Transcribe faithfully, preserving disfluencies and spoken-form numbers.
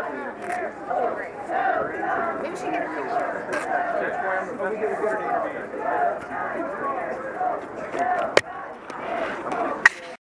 definitely interview you. Oh, great. Maybe we should get a picture. Well, we get a good interview.